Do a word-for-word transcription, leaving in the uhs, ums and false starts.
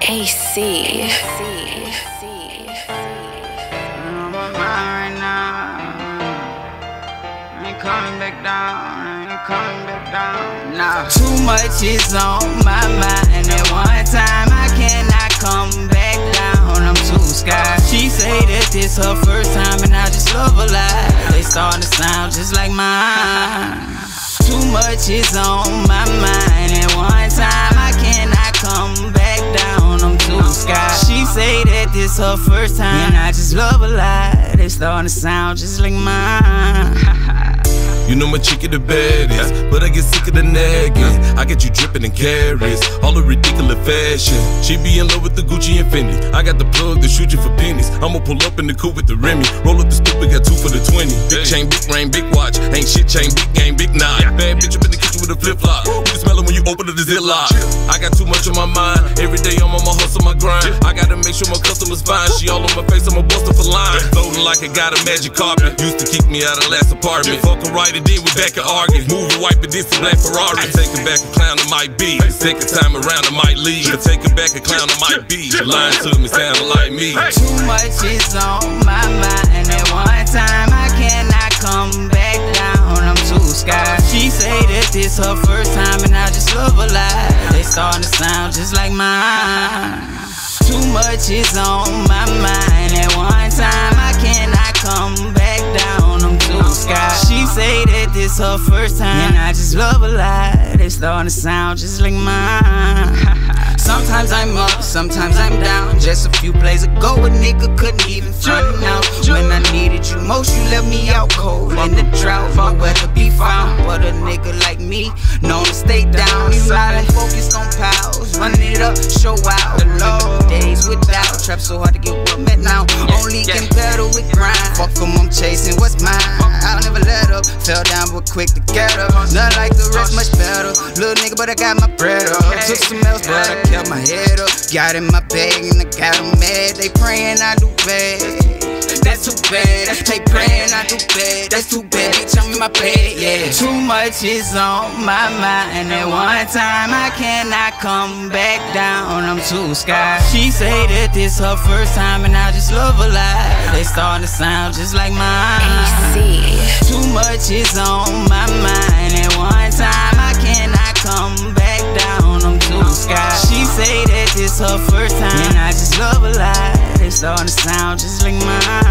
A C. On my mind right now. I ain't coming back down. I ain't coming back down. Nah. Too much is on my mind. At one time I cannot come back down. I'm too sky. She say that this her first time and I just love her life. They starting to sound just like mine. Too much is on my mind. At one time I cannot come back down. I'm too sky. She say that this her first time and I just love her life. They starting to sound just like mine. You know my chick is the baddest, but I get sick of the nagging. I got you dripping in carrots, all the ridiculous fashion. She be in love with the Gucci and Fendi. I got the plug to shoot you for pennies. I'ma pull up in the coupe with the Remy. Roll up the stupid, got two for the twenty. Big chain, big ring, big watch. Ain't shit chain, big game, big knot. Bad bitch up in the kitchen with a flip flop. You can smell it when you open the ziplock. I got too much on my mind. Every day I'm on my hustle, my grind. I gotta make sure my customers fine. She all on my face, I'm a buster for line. Floating like I got a magic carpet. Used to kick me out of last apartment. Fucking right and then we back and argue. Moving, wiping this is black Ferrari. I take it back a clown, it might be. Second time around, it might leave. I take it back a clown, it might be. Lying to me, sounding like me. Too much is on my mind. At one time I cannot come back down. I'm too sky. She say that this her first time and I just love her life. They starting to sound just like mine. Too much is on my mind. At one time I cannot come back down. I'm too sky. She say that this her first time and I just love her life. They starting to sound just like mine. Sometimes I'm up, sometimes I'm down. Just a few plays ago, a nigga couldn't even front me out. When I needed you most, you left me out cold in the drought. Nowhere to be found, but a nigga like me known to stay down. Silent, focused on pals, running it up, show out. The long days without trap so hard to get what met now. Only can battle with grind. Fuck 'em, I'm chasing what's mine. I'll never let up. Fell down but quick to get up. Not like the rest, much better. Little nigga, but I got my bread up. Took some else, but I kept my head up. Got in my bag and I got them mad. They praying I do bad. That's too bad. They praying I do bad. That's too bad. Bitch, I'm in my bed, yeah. Too much is on my mind. At one time I cannot come back down. I'm too sky. She say that this her first time and I just love her life. They starting to sound just like mine. A C. Too much is on my mind. At one time I cannot come back down. I'm too sky. She say that this her first time and I just love her life. They starting to sound just like mine.